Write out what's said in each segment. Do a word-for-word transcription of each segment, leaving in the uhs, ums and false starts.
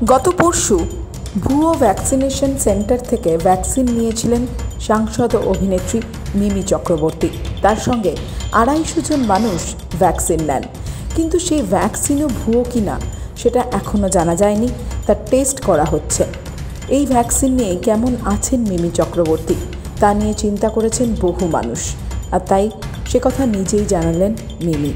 গত পরশু ভুয়ো ভ্যাকসিনেশন সেন্টার থেকে ভ্যাকসিন নিয়েছিলেন সাংসদ ও অভিনেত্রী মিমি চক্রবর্তী। তার সঙ্গে আড়াইশো জন মানুষ ভ্যাকসিন নেন, কিন্তু সেই ভ্যাকসিনও ভুয়ো কিনা সেটা এখনও জানা যায়নি, তার টেস্ট করা হচ্ছে। এই ভ্যাকসিন নিয়ে কেমন আছেন মিমি চক্রবর্তী তা নিয়ে চিন্তা করেছেন বহু মানুষ, আর তাই সে কথা নিজেই জানালেন মিমি।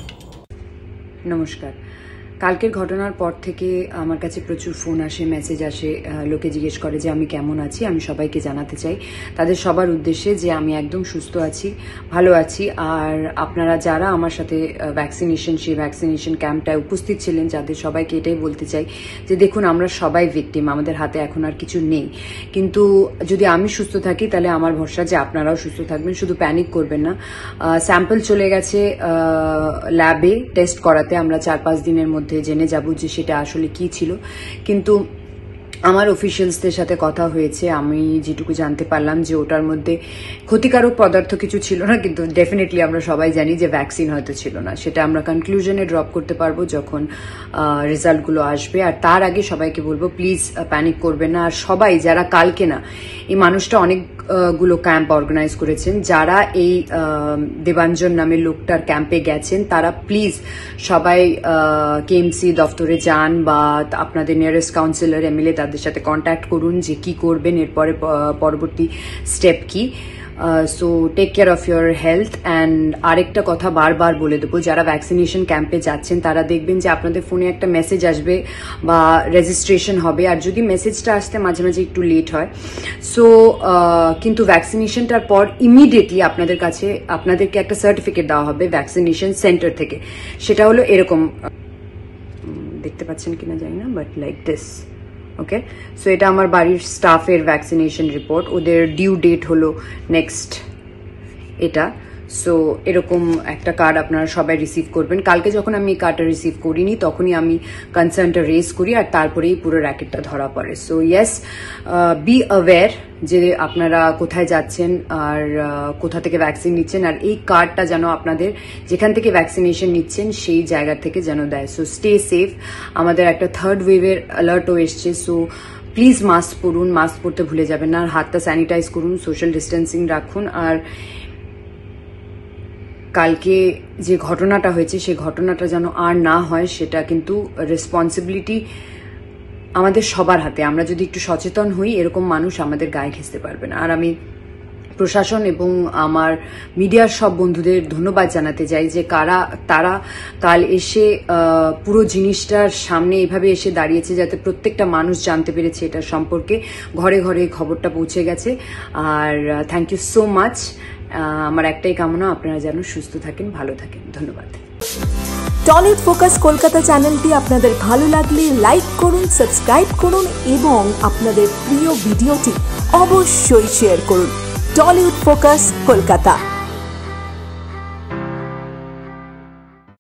নমস্কার। কালকের ঘটনার পর থেকে আমার কাছে প্রচুর ফোন আসে, মেসেজ আসে, লোকে জিজ্ঞেস করে যে আমি কেমন আছি। আমি সবাইকে জানাতে চাই তাদের সবার উদ্দেশ্যে যে আমি একদম সুস্থ আছি, ভালো আছি। আর আপনারা যারা আমার সাথে ভ্যাকসিনেশন সেই ভ্যাকসিনেশন ক্যাম্পটায় উপস্থিত ছিলেন, যাদের সবাইকে এটাই বলতে চাই যে দেখুন, আমরা সবাই ভিকটিম, আমাদের হাতে এখন আর কিছু নেই। কিন্তু যদি আমি সুস্থ থাকি তাহলে আমার ভরসা যে আপনারাও সুস্থ থাকবেন। শুধু প্যানিক করবেন না। স্যাম্পল চলে গেছে ল্যাবে টেস্ট করাতে, আমরা চার পাঁচ দিনের মধ্যে জেনে যাব যে সেটা আসলে কি ছিল। কিন্তু আমার অফিসিয়ালসদের সাথে কথা হয়েছে, আমি যেটুকু জানতে পারলাম যে ওটার মধ্যে ক্ষতিকারক পদার্থ কিছু ছিল না, কিন্তু ডেফিনেটলি আমরা সবাই জানি যে ভ্যাকসিন হয়তো ছিল না। সেটা আমরা কনক্লুশনে ড্রপ করতে পারবো যখন রেজাল্টগুলো আসবে। আর তার আগে সবাইকে বলবো প্লিজ প্যানিক করবেন না। আর সবাই যারা কালকে না, এই মানুষটা অনেকগুলো ক্যাম্প অর্গানাইজ করেছেন, যারা এই দেবাঞ্জন নামের লোকটার ক্যাম্পে গেছেন তারা প্লিজ সবাই কেএমসি দফতরে যান বা আপনাদের নিয়ারেস্ট কাউন্সিলর এমএলএ তাদের সাথে কন্ট্যাক্ট করুন যে কি করবেন, এরপরে পরবর্তী স্টেপ কি। So take care of your health. And আরেকটা কথা বারবার বলে দেবো, যারা ভ্যাকসিনেশন ক্যাম্পে যাচ্ছেন তারা দেখবেন যে আপনাদের ফোনে একটা মেসেজ আসবে বা রেজিস্ট্রেশন হবে। আর যদি মেসেজটা আসতে মাঝে মাঝে একটু লেট হয়, সো কিন্তু ভ্যাকসিনেশনটার পর ইমিডিয়েটলি আপনাদের কাছে আপনাদেরকে একটা সার্টিফিকেট দেওয়া হবে ভ্যাকসিনেশন সেন্টার থেকে। সেটা হলো এরকম, দেখতে পাচ্ছেন কিনা জানি না, but like this. Okay, so এটা আমার বাড়ির স্টাফের ভ্যাকসিনেশন রিপোর্ট, ওদের ডিউ ডেট হলো নেক্সট এটা। সো এরকম একটা কার্ড আপনারা সবাই রিসিভ করবেন। কালকে যখন আমি এই কার্ডটা রিসিভ করিনি তখনই আমি কনসার্নটা রেজ করি, আর তারপরেই পুরো র্যাকেটটা ধরা পড়ে। সো ইয়েস, বি অ্যাওয়্যার যে আপনারা কোথায় যাচ্ছেন আর কোথা থেকে ভ্যাকসিন নিচ্ছেন, আর এই কার্ডটা যেন আপনাদের যেখান থেকে ভ্যাকসিনেশন নিচ্ছেন সেই জায়গা থেকে যেন দেয়। So stay safe. আমাদের একটা থার্ড ওয়েভের অ্যালার্টও এসছে, সো প্লিজ মাস্ক পরুন, মাস্ক পরতে ভুলে যাবেন না, আর হাতটা স্যানিটাইজ করুন, সোশ্যাল ডিস্টেন্সিং রাখুন। আর কালকে যে ঘটনাটা হয়েছে সেই ঘটনাটা যেন আর না হয়, সেটা কিন্তু রেসপন্সিবিলিটি আমাদের সবার হাতে। আমরা যদি একটু সচেতন হই, এরকম মানুষ আমাদের গায়ে ঘেঁষতে পারবে না। আর আমি প্রশাসন এবং আমার মিডিয়ার সব বন্ধুদের ধন্যবাদ জানাতে চাই যে কারা তারা কাল এসে পুরো জিনিসটার সামনে এভাবে এসে দাঁড়িয়েছে, যাতে প্রত্যেকটা মানুষ জানতে পেরেছে এটা সম্পর্কে, ঘরে ঘরে খবরটা পৌঁছে গেছে। আর থ্যাংক ইউ সো মাচ। আমার একটাই কামনা, আপনারা যেন সুস্থ থাকেন, ভালো থাকেন। ধন্যবাদ। টলিউড ফোকাস কলকাতা চ্যানেলটি আপনাদের ভালো লাগলে লাইক করুন, সাবস্ক্রাইব করুন এবং আপনাদের প্রিয় ভিডিওটি অবশ্যই শেয়ার করুন। টলিউড ফোকাস কলকাতা।